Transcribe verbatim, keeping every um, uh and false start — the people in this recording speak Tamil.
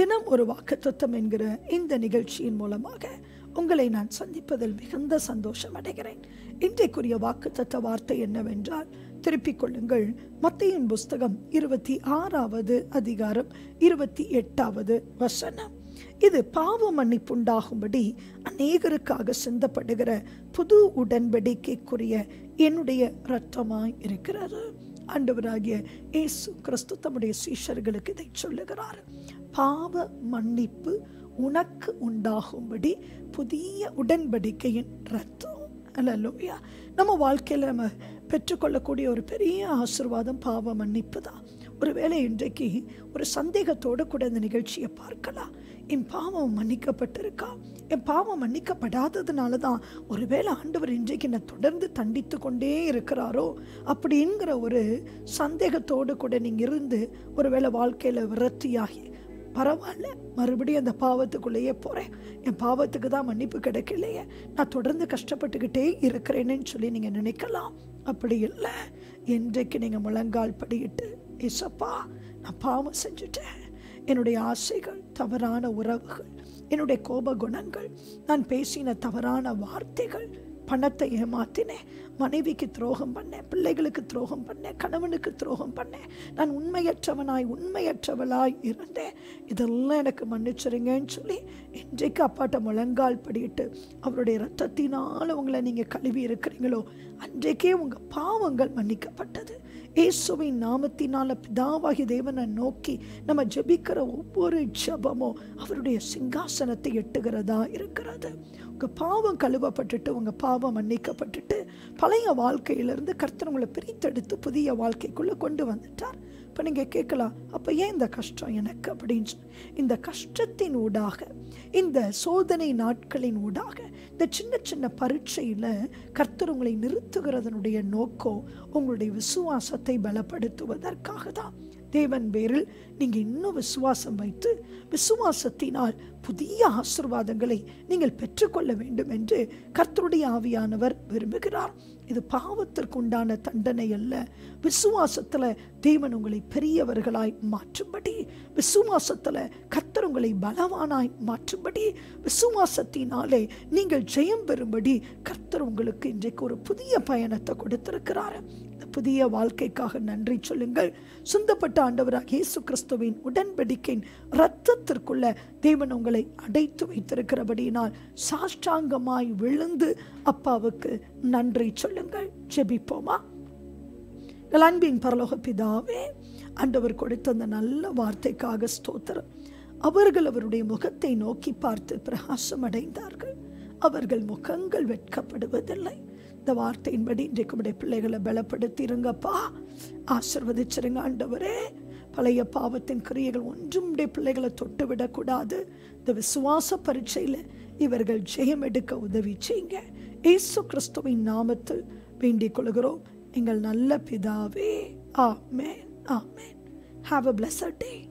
தினம் ஒரு வாக்குத்தத்தம் என்கிற இந்த நிகழ்ச்சியின் மூலமாக உங்களை நான் சந்திப்பதில் மிகுந்த சந்தோஷம் அடைகிறேன். இன்றைக்குரிய வாக்குத்தத்த வார்த்தை என்னவென்றால், திருப்பிக் கொள்ளுங்கள், மத்தேயுவின் புஸ்தகம் இருபத்தி ஆறாவது அதிகாரம் இருபத்தி எட்டாவது வசனம். இது பாவ மன்னிப்புண்டாகும்படி அநேகருக்காக சிந்தப்படுகிற புது உடன்படிக்கைக்குரிய என்னுடைய இரத்தமாய் இருக்கிறது. ஆண்டவராகிய இயேசு கிறிஸ்து தம்முடைய சீஷர்களுக்கு இதை சொல்லுகிறார். பாவ மன்னிப்பு உனக்கு உண்டாகும்படி புதிய உடன்படிக்கையின் இரத்தம். அல்லேலூயா. நம்ம வாழ்க்கையில் நம்ம பெற்றுக்கொள்ளக்கூடிய ஒரு பெரிய ஆசீர்வாதம் பாவ மன்னிப்பு தான். ஒருவேளை இன்றைக்கு ஒரு சந்தேகத்தோடு கூட இந்த நிகழ்ச்சியை பார்க்கலாம். என் பாவம் மன்னிக்கப்பட்டிருக்கா? என் பாவம் மன்னிக்கப்படாததுனால தான் ஒருவேளை ஆண்டவர் இன்றைக்கு என்னை தொடர்ந்து தண்டித்து கொண்டே இருக்கிறாரோ அப்படிங்கிற ஒரு சந்தேகத்தோடு கூட நீங்கள் இருந்து ஒருவேளை வாழ்க்கையில் விரக்தியாகி, பரவாயில்ல, மறுபடியும் அந்த பாவத்துக்குள்ளேயே போகிறேன், என் பாவத்துக்கு தான் மன்னிப்பு கிடைக்கலையே, நான் தொடர்ந்து கஷ்டப்பட்டுக்கிட்டே இருக்கிறேன்னு சொல்லி நீங்கள் நினைக்கலாம். அப்படி இல்லை. இன்றைக்கு நீங்கள் முழங்கால் படியிட்டு, ஏசப்பா, நான் பாவம் செஞ்சுட்டேன், என்னுடைய ஆசைகள், தவறான உறவுகள், என்னுடைய கோப குணங்கள், நான் பேசின தவறான வார்த்தைகள், பணத்தை ஏமாத்தினேன், மனைவிக்கு துரோகம் பண்ணேன், பிள்ளைகளுக்கு துரோகம் பண்ணேன், கணவனுக்கு துரோகம் பண்ணேன், நான் உண்மையற்றவனாய் உண்மையற்றவளாய் இருந்தேன், இதெல்லாம் எனக்கு மன்னிச்சிருங்கன்னு சொல்லி இன்றைக்கு அப்பாட்ட முழங்கால் படிட்டு அவருடைய இரத்தத்தினால் உங்களை நீங்கள் கழுவி இருக்கிறீங்களோ, அன்றைக்கே உங்கள் பாவங்கள் மன்னிக்கப்பட்டது. இயேசுவின் நாமத்தினால பிதாவாகி தேவனை நோக்கி நம்ம ஜெபிக்கிற ஒவ்வொரு ஜெபமும் அவருடைய சிங்காசனத்தை எட்டுகிறதா இருக்கிறது. உங்கள் பாவம் கழுவப்பட்டுட்டு, உங்கள் பாவம் மன்னிக்கப்பட்டுட்டு, பழைய வாழ்க்கையிலிருந்து கர்த்தர் உங்களை பிரித்தெடுத்து புதிய வாழ்க்கைக்குள்ளே கொண்டு வந்துட்டார். இப்போ நீங்கள் கேட்கலாம், அப்போ ஏன் இந்த கஷ்டம் எனக்கு அப்படின்னு சொல்லி. இந்த கஷ்டத்தின் ஊடாக, இந்த சோதனை நாட்களின் ஊடாக, இந்த சின்ன சின்ன பரீட்சையில் கர்த்தர் உங்களை நிறுத்துகிறதனுடைய நோக்கம் உங்களுடைய விசுவாசத்தை பலப்படுத்துவதற்காக தான். தேவன் பேரில் நீங்கள் இன்னும் விசுவாசம் வைத்து விசுவாசத்தினால் புதிய ஆசீர்வாதங்களை நீங்கள் பெற்றுக்கொள்ள வேண்டும் என்று கர்த்தருடைய ஆவியானவர் விரும்புகிறார். இது பாவத்திற்கு உண்டான தண்டனை அல்ல. விசுவாசத்தில் தேவன் உங்களை பெரியவர்களாய் மாற்றும்படி, விசுவாசத்தில் கர்த்தர் உங்களை பலவானாய் மாற்றும்படி, விசுவாசத்தினாலே நீங்கள் ஜெயம் பெறும்படி கர்த்தர் உங்களுக்கு இன்றைக்கு ஒரு புதிய பயணத்தை கொடுத்திருக்கிறார். இந்த புதிய வாழ்க்கைக்காக நன்றி சொல்லுங்கள். சொந்தப்பட்ட ஆண்டவராக இயேசு கிறிஸ்துவின் உடன்படிக்கையின் இரத்தத்திற்குள்ள தேவன் உங்களை அடைத்து வைத்திருக்கிறபடியினால் சாஷ்டாங்கமாய் விழுந்து அப்பாவுக்கு நன்றி சொல்லுங்கள். ஜெபிப்போமா? அன்பின் பரலோக பிதாவே, ஆண்டவர் கொடுத்த அந்த நல்ல வார்த்தைக்காக ஸ்தோத்திரம். அவர்கள் அவருடைய முகத்தை நோக்கி பார்த்து பிரகாசம் அடைந்தார்கள், அவர்கள் முகங்கள் வெட்கப்படுவதில்லை. இந்த வார்த்தையின்படி இன்றைக்கு உடைய பிள்ளைகளை பலப்படுத்திருங்கப்பா, ஆசீர்வதிச்சிருங்க ஆண்டவரே. பழைய பாவத்தின் கிரியைகள் ஒன்றும் உடைய பிள்ளைகளை தொட்டு விடக்கூடாது. இந்த விசுவாச பரீட்சையில் இவர்கள் ஜெயம் எடுக்க உதவி செய்யுங்க. இயேசு கிறிஸ்துவின் நாமத்தில் வேண்டிக் கொள்கிறோம் எங்கள் நல்ல பிதாவே. ஆமென், ஆமென். Have a blessed day.